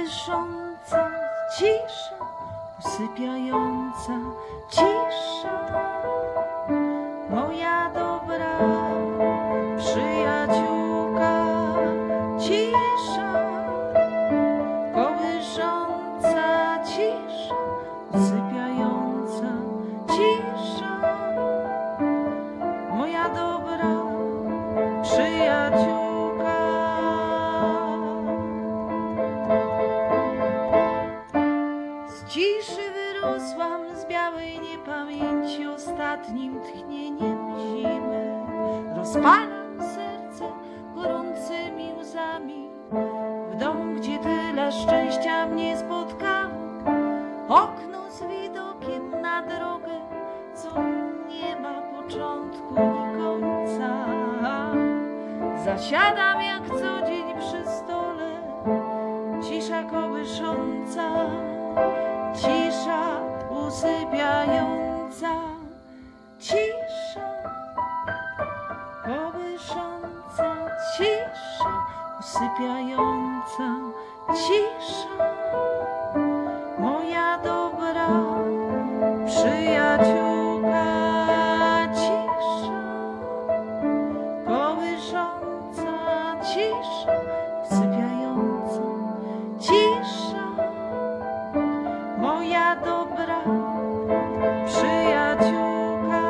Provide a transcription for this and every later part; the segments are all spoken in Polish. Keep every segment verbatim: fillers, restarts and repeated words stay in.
kołysząca cisza, usypiająca cisza, moja dobra przyjaciółka, cisza, kołysząca cisza, usypiająca cisza, moja dobra przyjaciółka. Z ciszy wyrosłam, z białej niepamięci, ostatnim tchnieniem zimy. Rozpalam serce gorącymi łzami, w domu, gdzie tyle szczęścia mnie spotkało. Okno z widokiem na drogę, co nie ma początku ni końca. Zasiadam jak co dzień przy stole, cisza kołysząca, cisza usypiająca, cisza kołysząca, cisza usypiająca, cisza, moja dobra przyjaciółka, cisza, kołysząca, cisza usypiająca, cisza, moja dobra przyjaciółka.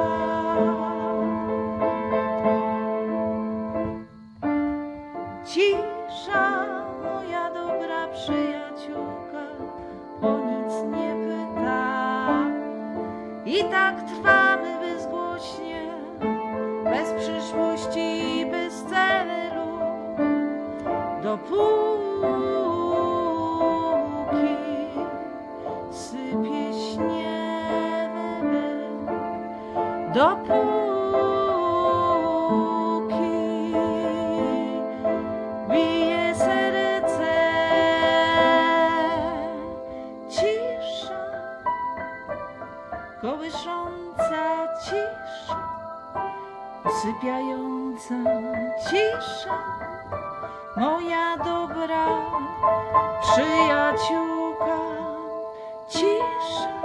Cisza, moja dobra przyjaciółka, o nic nie pyta. I tak trwamy bezgłośnie, bez przyszłości i bez celu, dopóki sypie śnieg, dopóki bije serce. Cisza kołysząca, cisza usypiająca, cisza, moja dobra przyjaciółka, cisza.